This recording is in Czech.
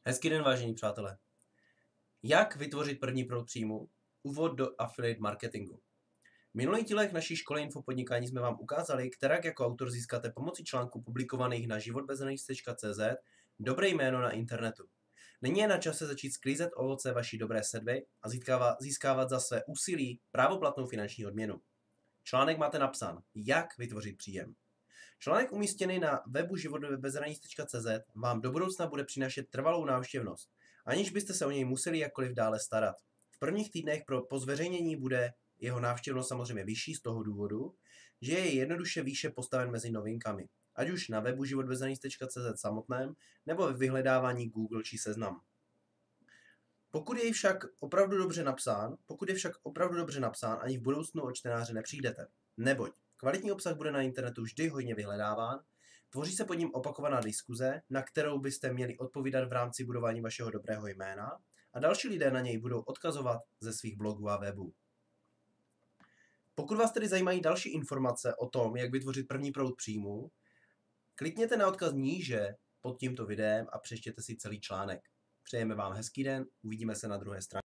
Hezký den, vážení přátelé. Jak vytvořit první proud příjmu? Úvod do affiliate marketingu. V minulých dílech naší školy infopodnikání jsme vám ukázali, kterak jako autor získáte pomocí článků publikovaných na životbezhranic.cz dobré jméno na internetu. Nyní je na čase začít sklízet ovoce vaší dobré sedby a získávat za své úsilí právoplatnou finanční odměnu. Článek máte napsán, jak vytvořit příjem. Článek umístěný na webu životbezhranic.cz vám do budoucna bude přinášet trvalou návštěvnost, aniž byste se o něj museli jakkoliv dále starat. V prvních týdnech po zveřejnění bude jeho návštěvnost samozřejmě vyšší z toho důvodu, že je jednoduše výše postaven mezi novinkami, ať už na webu životbezhranic.cz samotném, nebo ve vyhledávání Google či Seznam. Pokud je však opravdu dobře napsán, ani v budoucnu o čtenáře nepřijdete, neboť kvalitní obsah bude na internetu vždy hodně vyhledáván, tvoří se pod ním opakovaná diskuze, na kterou byste měli odpovídat v rámci budování vašeho dobrého jména a další lidé na něj budou odkazovat ze svých blogů a webů. Pokud vás tedy zajímají další informace o tom, jak vytvořit první proud příjmu, klikněte na odkaz níže pod tímto videem a přečtěte si celý článek. Přejeme vám hezký den, uvidíme se na druhé straně.